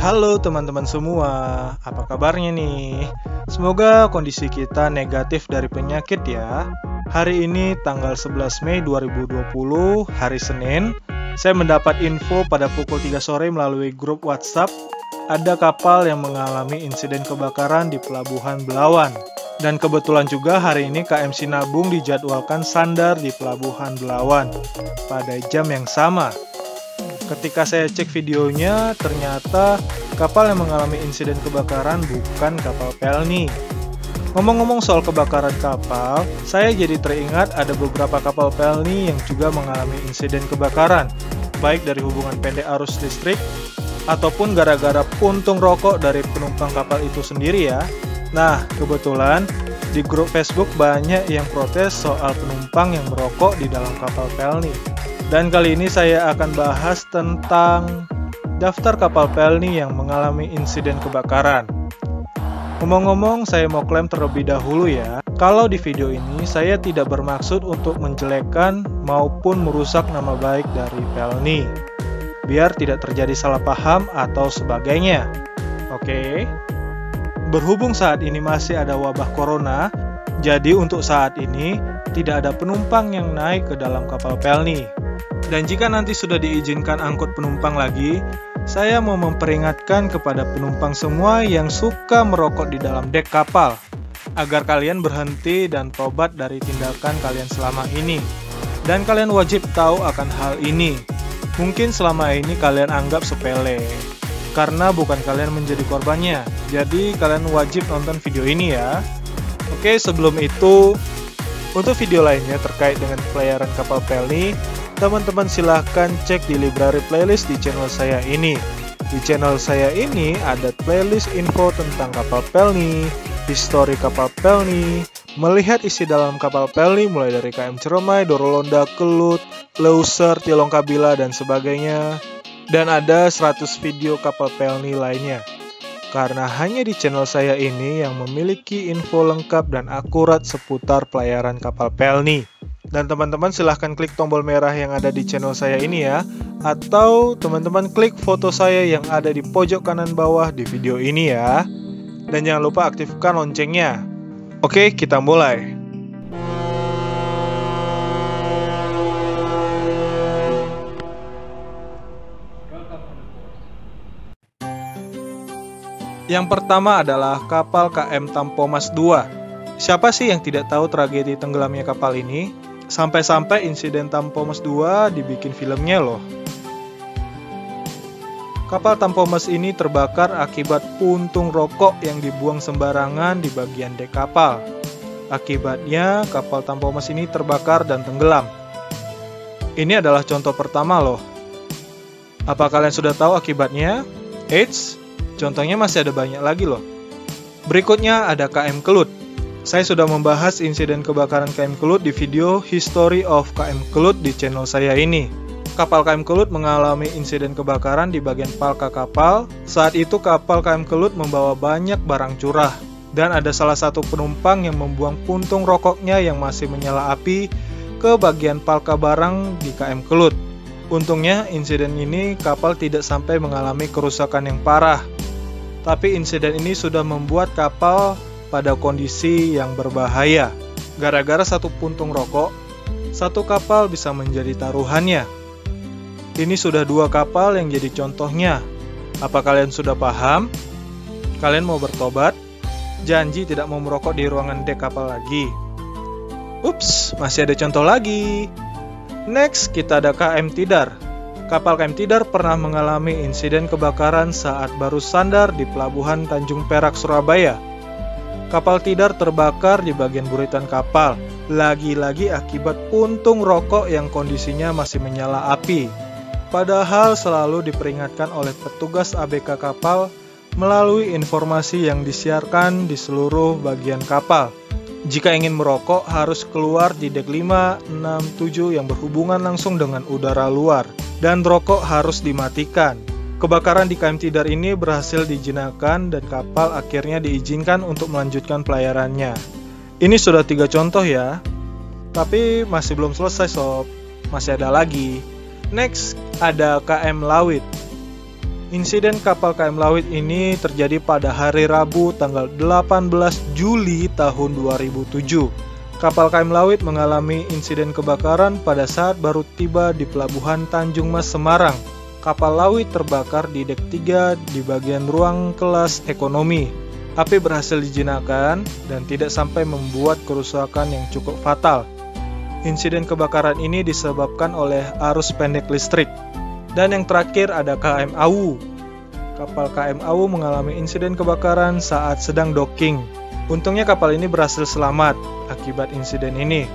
Halo teman-teman semua, apa kabarnya nih? Semoga kondisi kita negatif dari penyakit ya. Hari ini tanggal 11 Mei 2020, hari Senin, saya mendapat info pada pukul 3 sore melalui grup WhatsApp ada kapal yang mengalami insiden kebakaran di Pelabuhan Belawan. Dan kebetulan juga hari ini KM Sinabung dijadwalkan sandar di Pelabuhan Belawan pada jam yang sama. Ketika saya cek videonya, ternyata kapal yang mengalami insiden kebakaran bukan kapal Pelni. Ngomong-ngomong soal kebakaran kapal, saya jadi teringat ada beberapa kapal Pelni yang juga mengalami insiden kebakaran, baik dari hubungan pendek arus listrik, ataupun gara-gara puntung rokok dari penumpang kapal itu sendiri ya. Nah, kebetulan di grup Facebook banyak yang protes soal penumpang yang merokok di dalam kapal Pelni. Dan kali ini saya akan bahas tentang daftar kapal Pelni yang mengalami insiden kebakaran. Ngomong-ngomong, saya mau klaim terlebih dahulu ya, kalau di video ini saya tidak bermaksud untuk menjelekkan maupun merusak nama baik dari Pelni, biar tidak terjadi salah paham atau sebagainya. Oke? Berhubung saat ini masih ada wabah corona, jadi untuk saat ini tidak ada penumpang yang naik ke dalam kapal Pelni. Dan jika nanti sudah diizinkan angkut penumpang lagi, saya mau memperingatkan kepada penumpang semua yang suka merokok di dalam dek kapal, agar kalian berhenti dan tobat dari tindakan kalian selama ini. Dan kalian wajib tahu akan hal ini. Mungkin selama ini kalian anggap sepele, karena bukan kalian menjadi korbannya. Jadi kalian wajib nonton video ini ya. Oke, sebelum itu, untuk video lainnya terkait dengan pelayaran kapal Pelni, teman-teman silahkan cek di library playlist di channel saya ini. Di channel saya ini ada playlist info tentang kapal Pelni, histori kapal Pelni, melihat isi dalam kapal Pelni mulai dari KM Ciremai, Dorolonda, Kelut, Leuser, Tilong Kabila, dan sebagainya. Dan ada 100 video kapal Pelni lainnya. Karena hanya di channel saya ini yang memiliki info lengkap dan akurat seputar pelayaran kapal Pelni. Dan teman-teman silahkan klik tombol merah yang ada di channel saya ini ya. Atau teman-teman klik foto saya yang ada di pojok kanan bawah di video ini ya. Dan jangan lupa aktifkan loncengnya. Oke, kita mulai. Yang pertama adalah kapal KM Tampomas II. Siapa sih yang tidak tahu tragedi tenggelamnya kapal ini? Sampai-sampai insiden Tampomas II dibikin filmnya loh. Kapal Tampomas ini terbakar akibat puntung rokok yang dibuang sembarangan di bagian dek kapal. Akibatnya kapal Tampomas ini terbakar dan tenggelam. Ini adalah contoh pertama loh. Apa kalian sudah tahu akibatnya? Eits, contohnya masih ada banyak lagi loh. Berikutnya ada KM Kelut. Saya sudah membahas insiden kebakaran KM Kelut di video History of KM Kelut di channel saya ini. Kapal KM Kelut mengalami insiden kebakaran di bagian palka kapal. Saat itu kapal KM Kelut membawa banyak barang curah. Dan ada salah satu penumpang yang membuang puntung rokoknya yang masih menyala api ke bagian palka barang di KM Kelut. Untungnya insiden ini kapal tidak sampai mengalami kerusakan yang parah. Tapi insiden ini sudah membuat kapal pada kondisi yang berbahaya. Gara-gara satu puntung rokok, satu kapal bisa menjadi taruhannya. Ini sudah 2 kapal yang jadi contohnya. Apa kalian sudah paham? Kalian mau bertobat? Janji tidak mau merokok di ruangan dek kapal lagi. Ups, masih ada contoh lagi. Next, kita ada KM Tidar. Kapal KM Tidar pernah mengalami insiden kebakaran saat baru sandar di Pelabuhan Tanjung Perak, Surabaya. Kapal Tidar terbakar di bagian buritan kapal, lagi-lagi akibat puntung rokok yang kondisinya masih menyala api. Padahal selalu diperingatkan oleh petugas ABK kapal melalui informasi yang disiarkan di seluruh bagian kapal. Jika ingin merokok harus keluar di dek 5, 6, 7 yang berhubungan langsung dengan udara luar, dan rokok harus dimatikan. Kebakaran di KM Tidar ini berhasil dijinakkan dan kapal akhirnya diizinkan untuk melanjutkan pelayarannya. Ini sudah 3 contoh ya. Tapi masih belum selesai sob. Masih ada lagi. Next, ada KM Lawit. Insiden kapal KM Lawit ini terjadi pada hari Rabu tanggal 18 Juli tahun 2007. Kapal KM Lawit mengalami insiden kebakaran pada saat baru tiba di Pelabuhan Tanjung Mas, Semarang. Kapal Lawit terbakar di dek 3 di bagian ruang kelas ekonomi. Api berhasil dijinakan dan tidak sampai membuat kerusakan yang cukup fatal. Insiden kebakaran ini disebabkan oleh arus pendek listrik. Dan yang terakhir ada KM Awu. Kapal KM Awu mengalami insiden kebakaran saat sedang docking. Untungnya kapal ini berhasil selamat akibat insiden ini.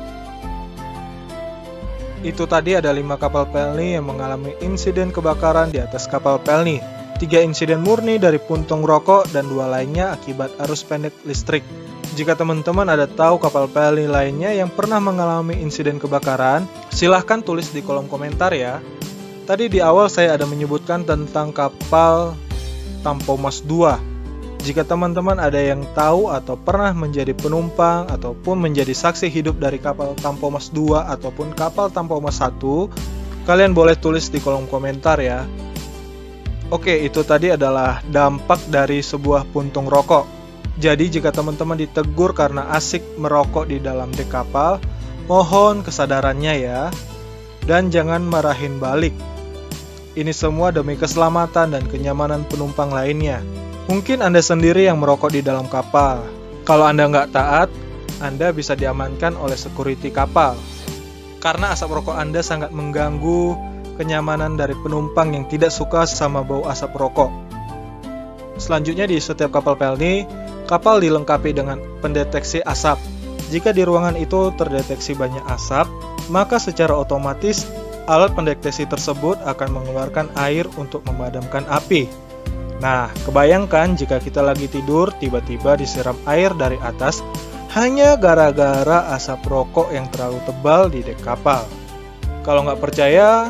Itu tadi ada 5 kapal Pelni yang mengalami insiden kebakaran di atas kapal Pelni. 3 insiden murni dari puntung rokok dan 2 lainnya akibat arus pendek listrik. Jika teman-teman ada tahu kapal Pelni lainnya yang pernah mengalami insiden kebakaran, silahkan tulis di kolom komentar ya. Tadi di awal saya ada menyebutkan tentang kapal Tampomas II. Jika teman-teman ada yang tahu atau pernah menjadi penumpang ataupun menjadi saksi hidup dari kapal Tampomas II ataupun kapal Tampomas I, kalian boleh tulis di kolom komentar ya. Oke, itu tadi adalah dampak dari sebuah puntung rokok. Jadi jika teman-teman ditegur karena asik merokok di dalam dek kapal, mohon kesadarannya ya. Dan jangan marahin balik. Ini semua demi keselamatan dan kenyamanan penumpang lainnya. Mungkin Anda sendiri yang merokok di dalam kapal. Kalau Anda nggak taat, Anda bisa diamankan oleh security kapal. Karena asap rokok Anda sangat mengganggu kenyamanan dari penumpang yang tidak suka sama bau asap rokok. Selanjutnya di setiap kapal Pelni, kapal dilengkapi dengan pendeteksi asap. Jika di ruangan itu terdeteksi banyak asap, maka secara otomatis alat pendeteksi tersebut akan mengeluarkan air untuk memadamkan api. Nah, kebayangkan jika kita lagi tidur, tiba-tiba disiram air dari atas hanya gara-gara asap rokok yang terlalu tebal di dek kapal. Kalau nggak percaya,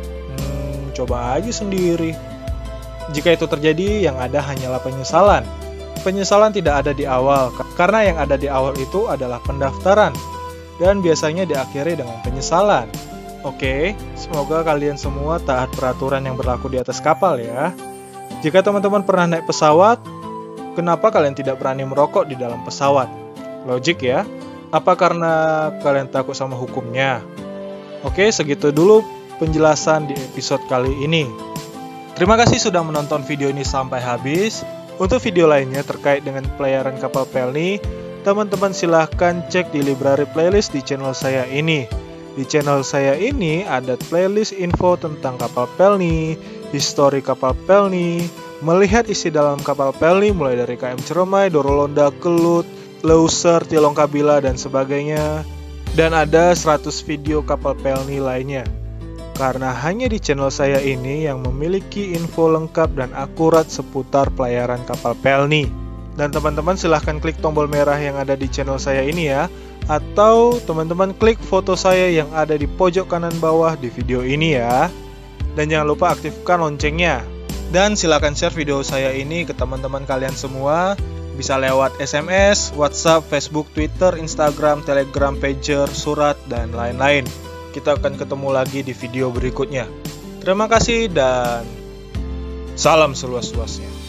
coba aja sendiri. Jika itu terjadi, yang ada hanyalah penyesalan. Penyesalan tidak ada di awal, karena yang ada di awal itu adalah pendaftaran, dan biasanya diakhiri dengan penyesalan. Oke, semoga kalian semua taat peraturan yang berlaku di atas kapal ya. Jika teman-teman pernah naik pesawat, kenapa kalian tidak berani merokok di dalam pesawat? Logik ya? Apa karena kalian takut sama hukumnya? Oke, segitu dulu penjelasan di episode kali ini. Terima kasih sudah menonton video ini sampai habis. Untuk video lainnya terkait dengan pelayaran kapal Pelni, teman-teman silahkan cek di library playlist di channel saya ini. Di channel saya ini ada playlist info tentang kapal Pelni, histori kapal Pelni, melihat isi dalam kapal Pelni mulai dari KM Ciremai, Dorolonda, Kelut, Leuser, Tilong Kabila, dan sebagainya. Dan ada 100 video kapal Pelni lainnya. Karena hanya di channel saya ini yang memiliki info lengkap dan akurat seputar pelayaran kapal Pelni. Dan teman-teman silahkan klik tombol merah yang ada di channel saya ini ya. Atau teman-teman klik foto saya yang ada di pojok kanan bawah di video ini ya. Dan jangan lupa aktifkan loncengnya. Dan silakan share video saya ini ke teman-teman kalian semua. Bisa lewat SMS, WhatsApp, Facebook, Twitter, Instagram, Telegram, pager, surat, dan lain-lain. Kita akan ketemu lagi di video berikutnya. Terima kasih dan salam seluas-luasnya.